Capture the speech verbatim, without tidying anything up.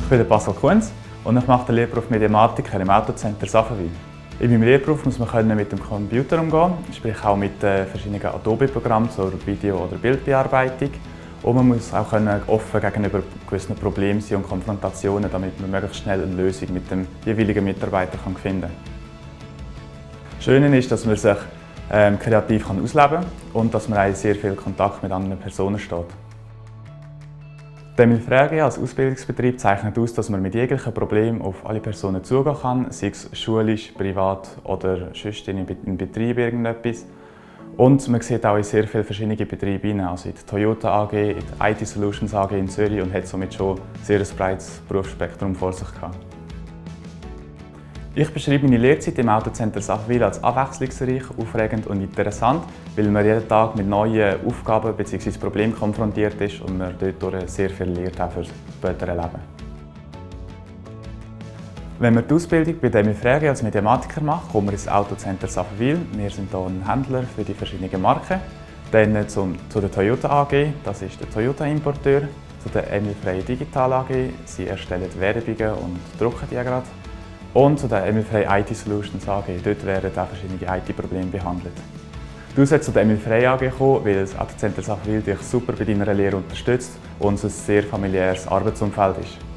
Ich bin Pascal Kunz und ich mache den Lehrberuf Mediamatiker im Autocenter Saffenwil. In meinem Lehrberuf muss man mit dem Computer umgehen, sprich auch mit verschiedenen Adobe-Programmen zur Video- oder Bildbearbeitung. Und man muss auch offen gegenüber gewissen Problemen sein und Konfrontationen, damit man möglichst schnell eine Lösung mit dem jeweiligen Mitarbeiter finden kann. Das Schöne ist, dass man sich ähm, kreativ kann ausleben kann und dass man auch sehr viel Kontakt mit anderen Personen steht. Die Emil Frey A G als Ausbildungsbetrieb zeichnet aus, dass man mit jeglichen Problemen auf alle Personen zugehen kann, sei es schulisch, privat oder sonst in einem Betrieb irgendetwas. Und man sieht auch in sehr viele verschiedene Betriebe hinein, also in die Toyota A G, in die I T Solutions A G in Zürich und hat somit schon ein sehr breites Berufsspektrum vor sich gehabt. Ich beschreibe meine Lehrzeit im Autocenter Saffenwil als abwechslungsreich, aufregend und interessant, weil man jeden Tag mit neuen Aufgaben bzw. Problemen konfrontiert ist und man dort sehr viel lernt auch für das spätere Leben. Wenn man die Ausbildung bei der Emil Frey A G als Mediamatiker macht, kommt man ins Autocenter Saffenwil. Wir sind hier ein Händler für die verschiedenen Marken. Dann zum, zu der Toyota A G, das ist der Toyota-Importeur. Zu der Emil Frey Digital A G, sie erstellen Werbungen und drucken die gerade. Und zu der Emil Frey I T Solutions A G, dort werden auch verschiedene I T-Probleme behandelt. Du sollst zu der Emil Frey A G kommen, weil das Autocenter Saffenwil dich super bei deiner Lehre unterstützt und es ein sehr familiäres Arbeitsumfeld ist.